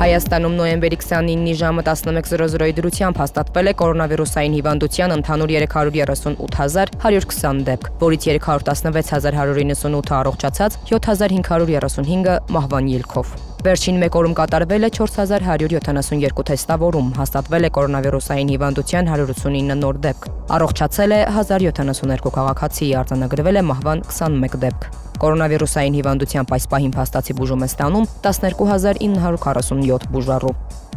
Հայաստանում նոյեմբերի 29-ի ժամը 11:00-ի դրությամբ հաստատվել է կորոնավիրուսային հիվանդության ընդհանուր 338,120 դեպք, որից 316,198-ը առողջացած, 7,535-ը մահվան ելքով։ Վերջին մեկ օրում կատարվել է 4172 թեստավորում, հաստատվել է կորոնավիրուսային հիվանդության 189 նոր դեպք, առողջացել է 1072 քաղաքացի, արձանագրվել է մահվան 21 դեպք։ Կորոնավիրուսային հիվանդությամբ այս պահին փաստացի բուժում է ստանում 12947 բուժառու։